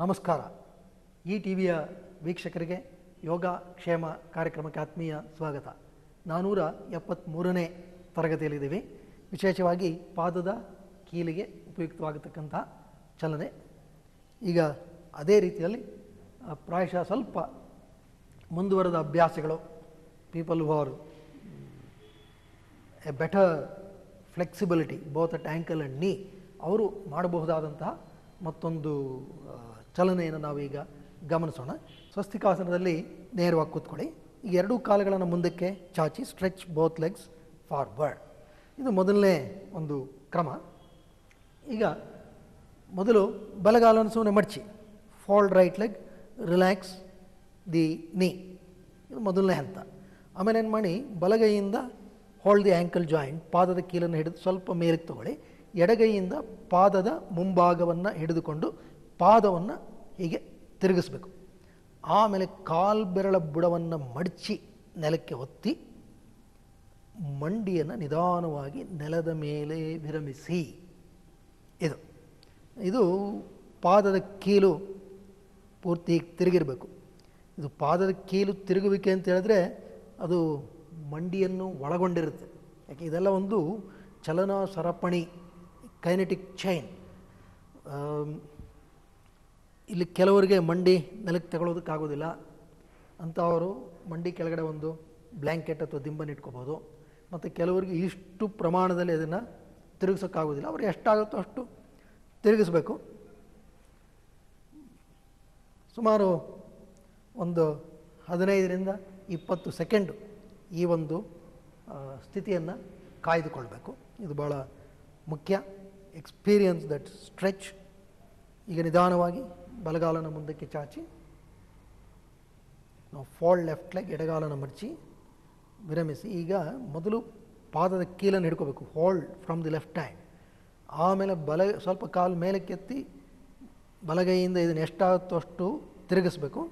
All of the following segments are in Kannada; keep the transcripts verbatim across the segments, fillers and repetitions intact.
ನಮಸ್ಕಾರ. ಈ ಟಿ ವಿಯ ವೀಕ್ಷಕರಿಗೆ ಯೋಗ ಕ್ಷೇಮ ಕಾರ್ಯಕ್ರಮಕ್ಕೆ ಆತ್ಮೀಯ ಸ್ವಾಗತ. ನಾನ್ನೂರ ಎಪ್ಪತ್ತ್ಮೂರನೇ ತರಗತಿಯಲ್ಲಿದ್ದೀವಿ. ವಿಶೇಷವಾಗಿ ಪಾದದ ಕೀಲಿಗೆ ಉಪಯುಕ್ತವಾಗತಕ್ಕಂಥ ಚಲನೆ. ಈಗ ಅದೇ ರೀತಿಯಲ್ಲಿ ಪ್ರಾಯಶಃ ಸ್ವಲ್ಪ ಮುಂದುವರೆದ ಅಭ್ಯಾಸಗಳು, people who are a better flexibility both at ankle and knee, ಅವರು ಮಾಡಬಹುದಾದಂತಹ ಮತ್ತೊಂದು ಚಲನೆಯನ್ನು ನಾವೀಗ ಗಮನಿಸೋಣ. ಸ್ವಸ್ತಿಕಾಸನದಲ್ಲಿ ನೇರವಾಗಿ ಕೂತ್ಕೊಳ್ಳಿ. ಈಗ ಎರಡೂ ಕಾಲುಗಳನ್ನು ಮುಂದಕ್ಕೆ ಚಾಚಿ ಸ್ಟ್ರೆಚ್ ಬೋತ್ ಲೆಗ್ಸ್ ಫಾರ್ವರ್ಡ್. ಇದು ಮೊದಲನೇ ಒಂದು ಕ್ರಮ. ಈಗ ಮೊದಲು ಬಲಗಾಲನ್ನು ಸುಮ್ಮನೆ ಮಡಚಿ, fold right leg, relax the knee. ಇದು ಮೊದಲನೇ ಹಂತ. ಆಮೇಲೆ ಏನು ಮಾಡಿ, ಬಲಗೈಯಿಂದ ಹೋಲ್ಡ್ ದಿ ಆ್ಯಂಕಲ್ ಜಾಯಿಂಟ್, ಪಾದದ ಕೀಲನ್ನು ಹಿಡಿದು ಸ್ವಲ್ಪ ಮೇಲಕ್ಕೆ ತಗೊಳ್ಳಿ. ಎಡಗೈಯಿಂದ ಪಾದದ ಮುಂಭಾಗವನ್ನು ಹಿಡಿದುಕೊಂಡು ಪಾದವನ್ನು ಹೀಗೆ ತಿರುಗಿಸ್ಬೇಕು. ಆಮೇಲೆ ಕಾಲ್ಬೆರಳ ಬುಡವನ್ನು ಮಡಚಿ ನೆಲಕ್ಕೆ ಒತ್ತಿ ಮಂಡಿಯನ್ನು ನಿಧಾನವಾಗಿ ನೆಲದ ಮೇಲೆ ವಿರಮಿಸಿ. ಇದು ಇದು ಪಾದದ ಕೀಲು ಪೂರ್ತಿ ತಿರುಗಿರಬೇಕು. ಇದು ಪಾದದ ಕೀಲು ತಿರುಗುವಿಕೆ ಅಂತ ಹೇಳಿದ್ರೆ ಅದು ಮಂಡಿಯನ್ನು ಒಳಗೊಂಡಿರುತ್ತೆ. ಯಾಕೆ ಇದೆಲ್ಲ ಒಂದು ಚಲನಾ ಸರಪಣಿ, ಕೈನೆಟಿಕ್ ಚೈನ್. ಇಲ್ಲಿ ಕೆಲವರಿಗೆ ಮಂಡಿ ನೆಲಕ್ಕೆ ತಗೊಳ್ಳೋದಕ್ಕಾಗೋದಿಲ್ಲ ಅಂಥವರು ಮಂಡಿ ಕೆಳಗಡೆ ಒಂದು ಬ್ಲ್ಯಾಂಕೆಟ್ ಅಥವಾ ದಿಂಬನ್ನು ಇಟ್ಕೋಬೋದು. ಮತ್ತು ಕೆಲವರಿಗೆ ಇಷ್ಟು ಪ್ರಮಾಣದಲ್ಲಿ ಅದನ್ನು ತಿರುಗಿಸೋಕ್ಕಾಗೋದಿಲ್ಲ. ಅವರು ಎಷ್ಟಾಗುತ್ತೋ ಅಷ್ಟು ತಿರುಗಿಸ್ಬೇಕು. ಸುಮಾರು ಒಂದು ಹದಿನೈದರಿಂದ ಇಪ್ಪತ್ತು ಸೆಕೆಂಡು ಈ ಒಂದು ಸ್ಥಿತಿಯನ್ನು ಕಾಯ್ದುಕೊಳ್ಬೇಕು. ಇದು ಭಾಳ ಮುಖ್ಯ. Experience that stretch. ಈಗ ನಿಧಾನವಾಗಿ ಬಲಗಾಲನ ಮುಂದಕ್ಕೆ ಚಾಚಿ, ನಾವು ಫೋಲ್ಡ್ ಲೆಫ್ಟ್ ಲೆಗ್, ಎಡಗಾಲನ ಮಡಚಿ ವಿರಮಿಸಿ. ಈಗ ಮೊದಲು ಪಾದದ ಕೀಲನ್ನು ಹಿಡ್ಕೋಬೇಕು, hold from the left hand. ಆಮೇಲೆ ಬಲ ಸ್ವಲ್ಪ ಕಾಲು ಮೇಲಕ್ಕೆತ್ತಿ ಬಲಗೈಯಿಂದ ಇದನ್ನು ಎಷ್ಟಾಗುತ್ತೋ ಅಷ್ಟು ತಿರುಗಿಸ್ಬೇಕು.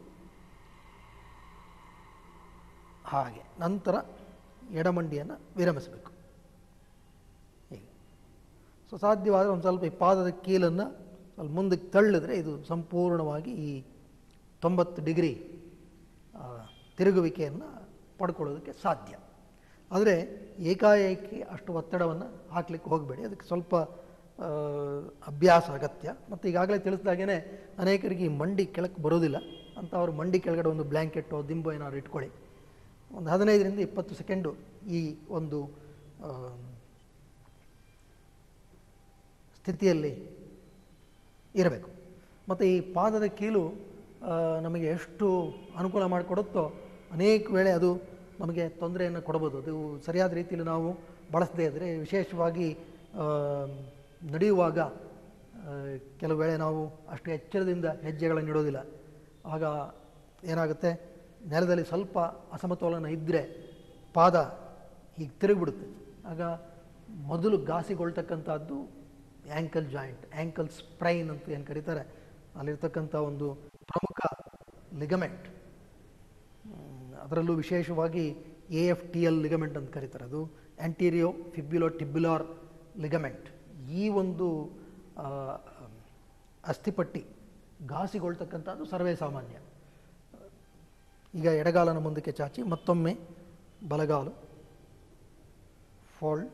ಹಾಗೆ ನಂತರ ಎಡಮಂಡಿಯನ್ನು ವಿರಮಿಸಬೇಕು. ಹೀಗೆ. ಸೊ ಸಾಧ್ಯವಾದರೆ ಒಂದು ಸ್ವಲ್ಪ ಈ ಪಾದದ ಕೀಲನ್ನು ಸ್ವಲ್ಪ ಮುಂದಕ್ಕೆ ತಳ್ಳಿದ್ರೆ ಇದು ಸಂಪೂರ್ಣವಾಗಿ ಈ ತೊಂಬತ್ತು ಡಿಗ್ರಿ ತಿರುಗುವಿಕೆಯನ್ನು ಪಡ್ಕೊಳ್ಳೋದಕ್ಕೆ ಸಾಧ್ಯ. ಆದರೆ ಏಕಾಏಕಿ ಅಷ್ಟು ಒತ್ತಡವನ್ನು ಹಾಕಲಿಕ್ಕೆ ಹೋಗಬೇಡಿ. ಅದಕ್ಕೆ ಸ್ವಲ್ಪ ಅಭ್ಯಾಸ ಅಗತ್ಯ. ಮತ್ತು ಈಗಾಗಲೇ ತಿಳಿಸಿದಾಗೇ ಅನೇಕರಿಗೆ ಈ ಮಂಡಿ ಕೆಳಕ್ಕೆ ಬರೋದಿಲ್ಲ ಅಂತ ಅವರು ಮಂಡಿ ಕೆಳಗಡೆ ಒಂದು ಬ್ಲ್ಯಾಂಕೆಟೋ ದಿಂಬೋ ಏನಾದ್ರು ಇಟ್ಕೊಳ್ಳಿ. ಒಂದು ಹದಿನೈದರಿಂದ ಇಪ್ಪತ್ತು ಸೆಕೆಂಡು ಈ ಒಂದು ಸ್ಥಿತಿಯಲ್ಲಿ ಇರಬೇಕು. ಮತ್ತು ಈ ಪಾದದ ಕೀಲು ನಮಗೆ ಎಷ್ಟು ಅನುಕೂಲ ಮಾಡಿಕೊಡುತ್ತೋ ಅನೇಕ ವೇಳೆ ಅದು ನಮಗೆ ತೊಂದರೆಯನ್ನು ಕೊಡ್ಬೋದು. ಅದು ಸರಿಯಾದ ರೀತಿಯಲ್ಲಿ ನಾವು ಬಳಸದೇ ಇದ್ದರೆ, ವಿಶೇಷವಾಗಿ ನಡೆಯುವಾಗ ಕೆಲವು ವೇಳೆ ನಾವು ಅಷ್ಟು ಎಚ್ಚರದಿಂದ ಹೆಜ್ಜೆಗಳನ್ನು ಇಡೋದಿಲ್ಲ. ಆಗ ಏನಾಗುತ್ತೆ, ನೆಲದಲ್ಲಿ ಸ್ವಲ್ಪ ಅಸಮತೋಲನ ಇದ್ದರೆ ಪಾದ ಹೀಗೆ ತಿರುಗಿಬಿಡುತ್ತೆ. ಆಗ ಮೊದಲು ಘಾಸಿಗೊಳ್ತಕ್ಕಂಥದ್ದು ಆ್ಯಂಕಲ್ ಜಾಯಿಂಟ್, ಆ್ಯಂಕಲ್ ಸ್ಪ್ರೈನ್ ಅಂತ ಏನು ಕರೀತಾರೆ, ಅಲ್ಲಿರ್ತಕ್ಕಂಥ ಒಂದು ಪ್ರಮುಖ ಲಿಗಮೆಂಟ್. ಅದರಲ್ಲೂ ವಿಶೇಷವಾಗಿ A F T L ligament ಅಂತ ಕರೀತಾರೆ. ಅದು ಆ್ಯಂಟೀರಿಯೋ ಫಿಬ್ಯುಲೋ ಟಿಬ್ಯುಲಾರ್ ಲಿಗಮೆಂಟ್. ಈ ಒಂದು ಅಸ್ಥಿಪಟ್ಟಿ ಘಾಸಿಗೊಳ್ತಕ್ಕಂಥದ್ದು ಸರ್ವೇ ಸಾಮಾನ್ಯ. ಈಗ ಎಡಗಾಲನ ಮುಂದಕ್ಕೆ ಚಾಚಿ ಮತ್ತೊಮ್ಮೆ ಬಲಗಾಲು ಫೋಲ್ಡ್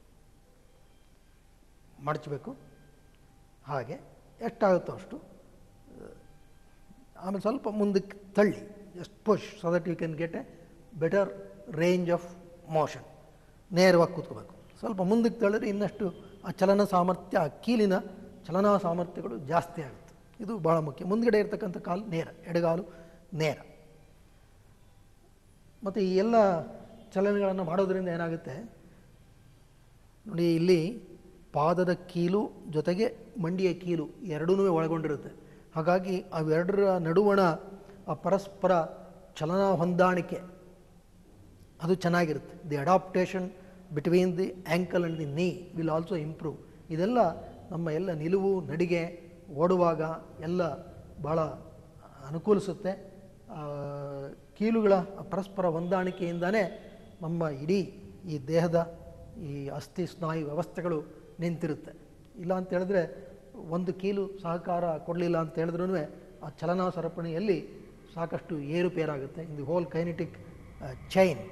ಮಡಚಬೇಕು. ಹಾಗೆ ಎಷ್ಟಾಗುತ್ತೋ ಅಷ್ಟು. ಆಮೇಲೆ ಸ್ವಲ್ಪ ಮುಂದಕ್ಕೆ ತಳ್ಳಿ, just push so that you can get a better range of motion. ನೇರವಾಗಿ ಕೂತ್ಕೋಬೇಕು. ಸ್ವಲ್ಪ ಮುಂದಕ್ಕೆ ತಳ್ಳಿದ್ರೆ ಇನ್ನಷ್ಟು ಆ ಚಲನ ಸಾಮರ್ಥ್ಯ, ಆ ಕೀಲಿನ ಚಲನಾ ಸಾಮರ್ಥ್ಯಗಳು ಜಾಸ್ತಿ ಆಗುತ್ತೆ. ಇದು ಭಾಳ ಮುಖ್ಯ. ಮುಂದ್ಗಡೆ ಇರ್ತಕ್ಕಂಥ ಕಾಲು ನೇರ, ಎಡಗಾಲು ನೇರ. ಮತ್ತು ಈ ಎಲ್ಲ ಚಲನೆಗಳನ್ನು ಮಾಡೋದರಿಂದ ಏನಾಗುತ್ತೆ ನೋಡಿ, ಇಲ್ಲಿ ಪಾದದ ಕೀಲು ಜೊತೆಗೆ ಮಂಡಿಯ ಕೀಲು ಎರಡೂ ಒಳಗೊಂಡಿರುತ್ತೆ. ಹಾಗಾಗಿ ಅವೆರಡರ ನಡುವಣ ಆ ಪರಸ್ಪರ ಚಲನಾ ಹೊಂದಾಣಿಕೆ ಅದು ಚೆನ್ನಾಗಿರುತ್ತೆ. The adaptation between the ankle and the knee will also improve. ಇದೆಲ್ಲ ನಮ್ಮ ಎಲ್ಲ ನಿಲುವು, ನಡಿಗೆ, ಓಡುವಾಗ ಎಲ್ಲ ಭಾಳ ಅನುಕೂಲಿಸುತ್ತೆ. ಕೀಲುಗಳ ಪರಸ್ಪರ ಹೊಂದಾಣಿಕೆಯಿಂದನೇ ನಮ್ಮ ಇಡೀ ಈ ದೇಹದ ಈ ಅಸ್ಥಿ ಸ್ನಾಯು ವ್ಯವಸ್ಥೆಗಳು ನಿಂತಿರುತ್ತೆ. ಇಲ್ಲ ಅಂತ ಹೇಳಿದ್ರೆ ಒಂದು ಕೀಲು ಸಹಕಾರ ಕೊಡಲಿಲ್ಲ ಅಂತ ಹೇಳಿದ್ರೂ ಆ ಚಲನಾ ಸರಪಣಿಯಲ್ಲಿ ಸಾಕಷ್ಟು ಏರುಪೇರಾಗುತ್ತೆ. In the whole kinetic chain,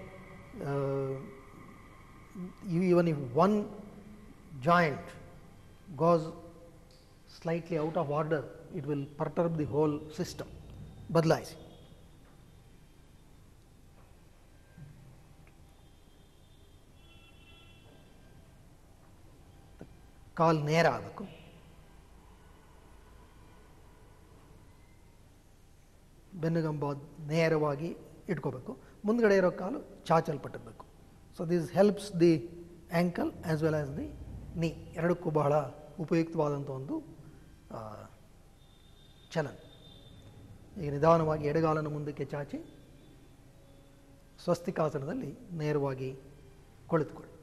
even if one joint goes slightly out of order it will perturb the whole system. ಬದಲಾಯಿಸಿ. ಕಾಲು ನೇರ ಆಗಬೇಕು. ಬೆನ್ನುಗಂಬ ನೇರವಾಗಿ ಇಟ್ಕೋಬೇಕು. ಮುಂದ್ಗಡೆ ಇರೋ ಕಾಲು ಚಾಚಲ್ಪಟ್ಟಿರಬೇಕು. So this helps the ankle as well as the knee, ಎರಡಕ್ಕೂ ಬಹಳ ಉಪಯುಕ್ತವಾದಂಥ ಒಂದು ಚಲನ. ಈಗ ನಿಧಾನವಾಗಿ ಎಡಗಾಲನ್ನು ಮುಂದಕ್ಕೆ ಚಾಚಿ ಸ್ವಸ್ತಿಕಾಸನದಲ್ಲಿ ನೇರವಾಗಿ ಕುಳಿತುಕೊಳ್ಳಿ.